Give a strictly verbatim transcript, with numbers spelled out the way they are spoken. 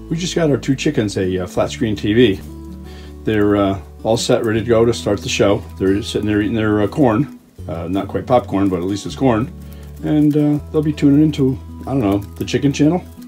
We just got our two chickens a uh, flat screen T V. They're uh, all set, ready to go to start the show. They're sitting there eating their uh, corn. Uh, not quite popcorn, but at least it's corn. And uh, they'll be tuning into, I don't know, the Chicken Channel.